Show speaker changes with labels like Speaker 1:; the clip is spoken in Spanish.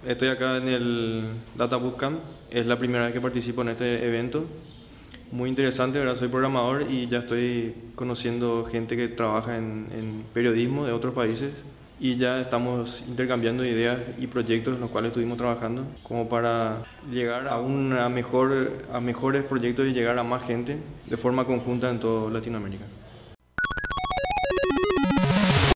Speaker 1: Estoy acá en el Data Bootcamp. Es la primera vez que participo en este evento. Muy interesante, ¿verdad? Soy programador y ya estoy conociendo gente que trabaja en periodismo de otros países y ya estamos intercambiando ideas y proyectos en los cuales estuvimos trabajando como para llegar a mejores proyectos y llegar a más gente de forma conjunta en toda Latinoamérica.